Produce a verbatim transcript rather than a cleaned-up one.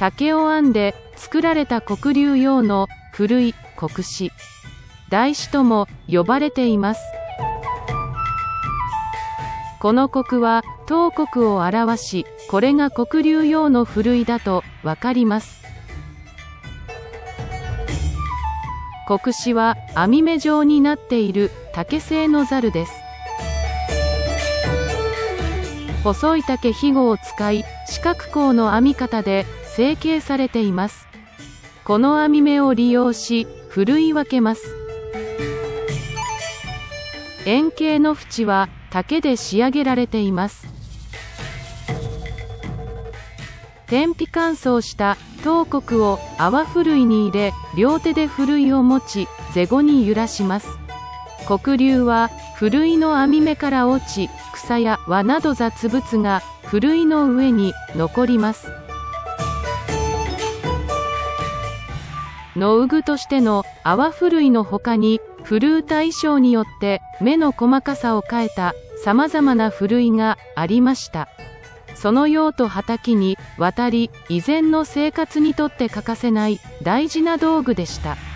竹を編んで作られた黒龍用の古い黒紙、台紙とも呼ばれています。この黒は東国を表し、これが黒龍用の古いだとわかります。黒紙は網目状になっている竹製のザルです。細い竹ひごを使い、四角鋼の編み方で成形されています。この編み目を利用し、ふるい分けます。円形の縁は竹で仕上げられています。天日乾燥した東国を泡ふるいに入れ、両手でふるいを持ち、背後に揺らします。黒龍はふるいの編み目から落ち、草や輪など雑物がふるいの上に残ります。農具としての泡ふるいのほかに、ふるうた衣装によって目の細かさを変えた様々なふるいがありました。その用途はたきにわたり、以前の生活にとって欠かせない大事な道具でした。